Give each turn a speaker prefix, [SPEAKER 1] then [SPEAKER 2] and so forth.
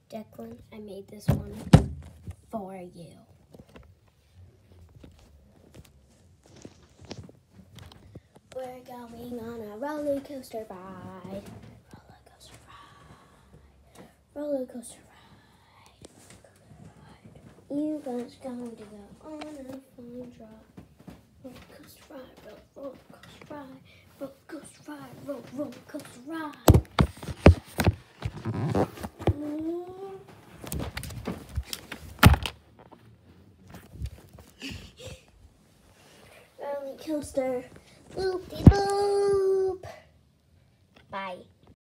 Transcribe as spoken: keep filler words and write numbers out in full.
[SPEAKER 1] Jacklyn, I made this one for you. We're going on a roller coaster ride. Roller coaster ride. Roller coaster ride. You guys going to go on a fun ride. Roller coaster ride. Roller coaster ride. Roller coaster ride. Roller, roller coaster ride. Roller coaster, loopy-loo.